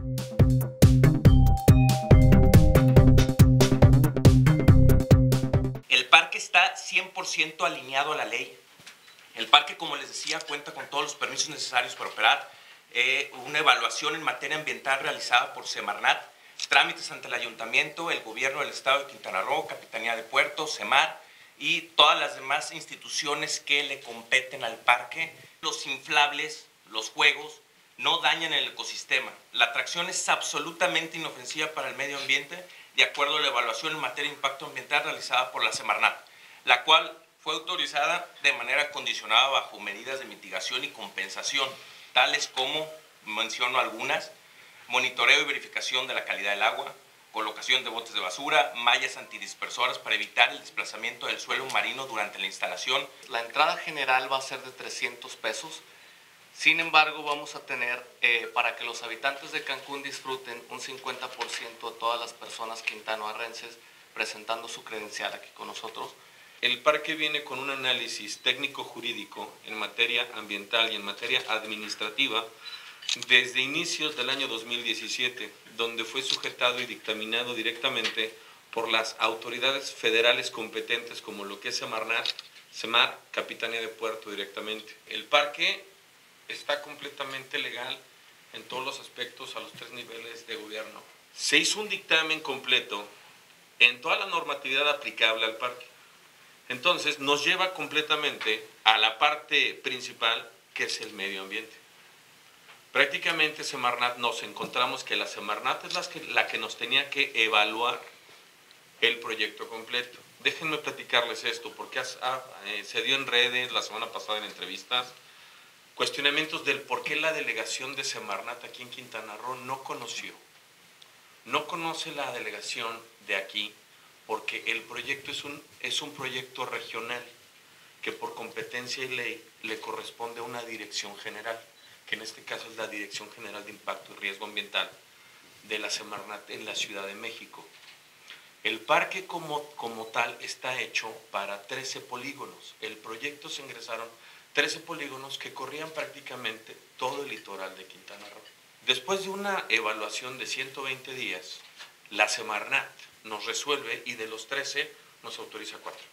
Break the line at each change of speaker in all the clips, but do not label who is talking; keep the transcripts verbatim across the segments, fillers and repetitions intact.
El parque está cien por ciento alineado a la ley. El parque, como les decía, cuenta con todos los permisos necesarios para operar, eh, una evaluación en materia ambiental realizada por Semarnat, trámites ante el Ayuntamiento, el Gobierno del Estado de Quintana Roo, Capitanía de Puertos, Semar y todas las demás instituciones que le competen al parque. Los inflables, los juegos, no dañan el ecosistema. La atracción es absolutamente inofensiva para el medio ambiente, de acuerdo a la evaluación en materia de impacto ambiental realizada por la Semarnat, la cual fue autorizada de manera condicionada bajo medidas de mitigación y compensación, tales como, menciono algunas, monitoreo y verificación de la calidad del agua, colocación de botes de basura, mallas antidispersoras para evitar el desplazamiento del suelo marino durante la instalación.
La entrada general va a ser de trescientos pesos. Sin embargo, vamos a tener, eh, para que los habitantes de Cancún disfruten, un cincuenta por ciento de todas las personas quintanoarrenses presentando su credencial aquí con nosotros.
El parque viene con un análisis técnico-jurídico en materia ambiental y en materia administrativa desde inicios del año dos mil diecisiete, donde fue sujetado y dictaminado directamente por las autoridades federales competentes como lo que es Semarnat, Semar, Capitanía de Puerto directamente. El parque está completamente legal en todos los aspectos a los tres niveles de gobierno. Se hizo un dictamen completo en toda la normatividad aplicable al parque. Entonces nos lleva completamente a la parte principal, que es el medio ambiente. Prácticamente Semarnat, nos encontramos que la Semarnat es la que, la que nos tenía que evaluar el proyecto completo. Déjenme platicarles esto, porque ah, eh, se dio en redes la semana pasada en entrevistas, cuestionamientos del por qué la delegación de Semarnat aquí en Quintana Roo no conoció. No conoce la delegación de aquí porque el proyecto es un, es un proyecto regional que por competencia y ley le corresponde a una dirección general, que en este caso es la Dirección General de Impacto y Riesgo Ambiental de la Semarnat en la Ciudad de México. El parque como, como tal está hecho para trece polígonos. El proyecto se ingresaron trece polígonos que corrían prácticamente todo el litoral de Quintana Roo. Después de una evaluación de ciento veinte días, la Semarnat nos resuelve y de los trece nos autoriza cuatro.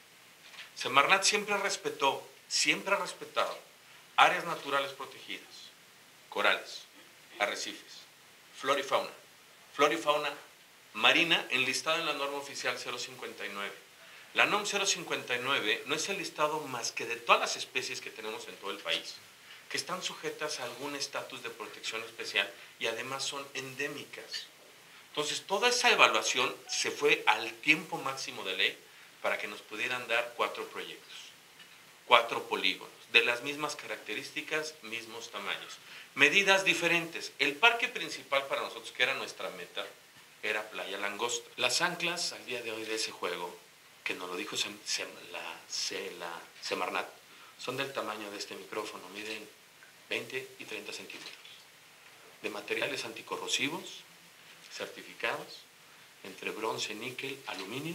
Semarnat siempre respetó, siempre ha respetado áreas naturales protegidas, corales, arrecifes, flora y fauna, flora y fauna marina enlistada en la norma oficial cero cincuenta y nueve. La NOM cero cincuenta y nueve no es el listado más que de todas las especies que tenemos en todo el país, que están sujetas a algún estatus de protección especial y además son endémicas. Entonces, toda esa evaluación se fue al tiempo máximo de ley para que nos pudieran dar cuatro proyectos, cuatro polígonos, de las mismas características, mismos tamaños, medidas diferentes. El parque principal para nosotros, que era nuestra meta, era Playa Langosta. Las anclas al día de hoy de ese juego, que nos lo dijo Sem, Sem, la, Se, la Semarnat, son del tamaño de este micrófono, miden veinte y treinta centímetros, de materiales anticorrosivos, certificados, entre bronce, níquel, aluminio,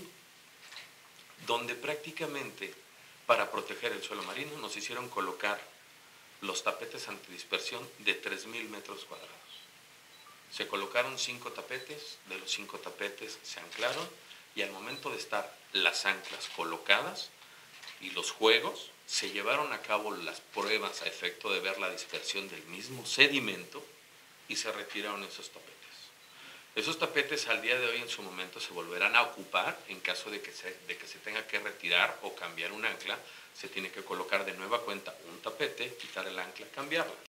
donde prácticamente para proteger el suelo marino nos hicieron colocar los tapetes antidispersión de tres mil metros cuadrados. Se colocaron cinco tapetes, de los cinco tapetes se anclaron y al momento de estar las anclas colocadas y los juegos, se llevaron a cabo las pruebas a efecto de ver la dispersión del mismo sedimento y se retiraron esos tapetes. Esos tapetes al día de hoy en su momento se volverán a ocupar en caso de que se, de que se tenga que retirar o cambiar un ancla, se tiene que colocar de nueva cuenta un tapete, quitar el ancla, cambiarla.